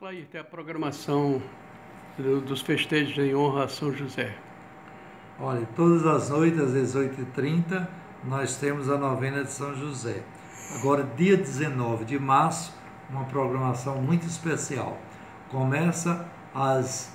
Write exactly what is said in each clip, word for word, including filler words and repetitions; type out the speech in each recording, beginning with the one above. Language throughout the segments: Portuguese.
Clair, tem a programação do- dos festejos em honra a São José. Olha, todas as noites, às dezoito e trinta, nós temos a novena de São José. Agora, dia dezenove de março, uma programação muito especial. Começa às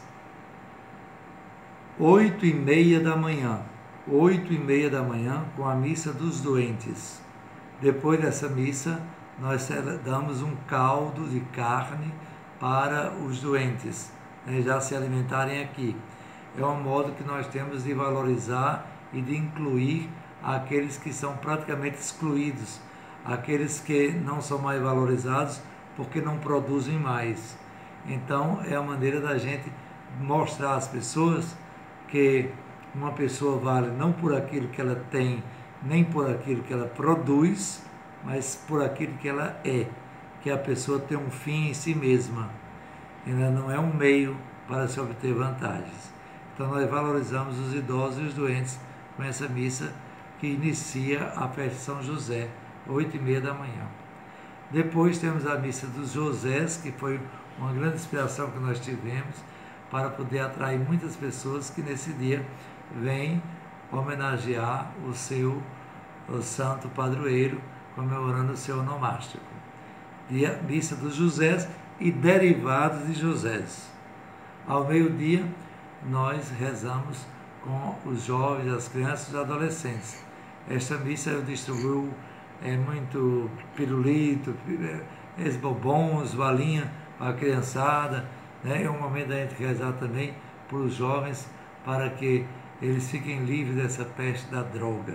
oito e meia da manhã. Oito e meia da manhã, com a missa dos doentes. Depois dessa missa, nós damos um caldo de carne para os doentes, né, já se alimentarem aqui. É um modo que nós temos de valorizar e de incluir aqueles que são praticamente excluídos, aqueles que não são mais valorizados porque não produzem mais. Então, é a maneira da gente mostrar às pessoas que uma pessoa vale não por aquilo que ela tem, nem por aquilo que ela produz, mas por aquilo que ela é, que a pessoa tem um fim em si mesma, ela não é um meio para se obter vantagens. Então nós valorizamos os idosos e os doentes com essa missa que inicia a festa de São José, oito e meia da manhã. Depois temos a missa dos Josés, que foi uma grande inspiração que nós tivemos para poder atrair muitas pessoas que nesse dia vêm homenagear o seu o santo padroeiro, comemorando o seu onomástico. Dia, missa dos Josés e derivados de Josés. Ao meio-dia, nós rezamos com os jovens, as crianças e os adolescentes. Esta missa eu distribuo é, muito pirulito, é, bombons, balinha para a criançada. Né? É um momento da gente rezar também para os jovens, para que eles fiquem livres dessa peste da droga.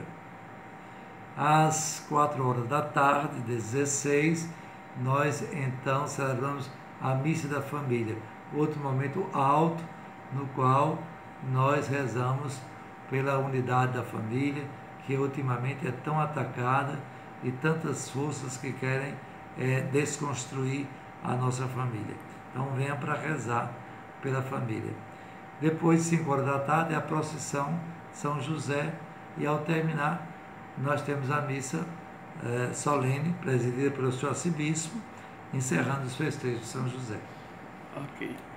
Às quatro horas da tarde, dezesseis, nós então celebramos a missa da família, outro momento alto no qual nós rezamos pela unidade da família, que ultimamente é tão atacada e tantas forças que querem é, desconstruir a nossa família. Então venha para rezar pela família. Depois de cinco horas da tarde é a procissão São José e ao terminar nós temos a missa eh, solene, presidida pelo seu arcebispo, encerrando os festejos de São José. Ok.